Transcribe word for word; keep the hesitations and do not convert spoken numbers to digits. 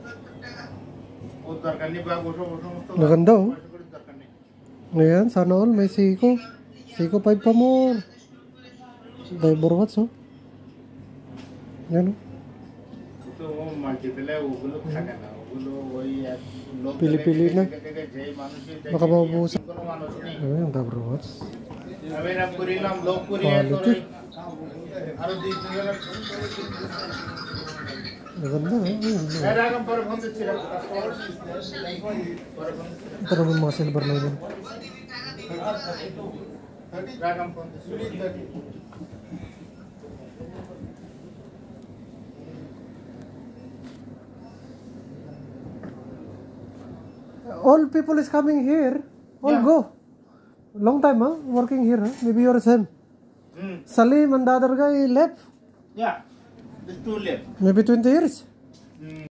Maganda oh. Ayan, sana all. May Seiko. Seiko five pa more. Diver watch oh. Yan oh. Pili-pili na. Baka mabubusan. Ayan, diver watch. Quality. Maganda eh. Ito naman mga silver na yun. All people is coming here. All yeah. Go. Long time huh? Working here huh? Maybe you're the same. Mm. Salim and the other guy left. Yeah. The two left. Maybe twenty years. Mm.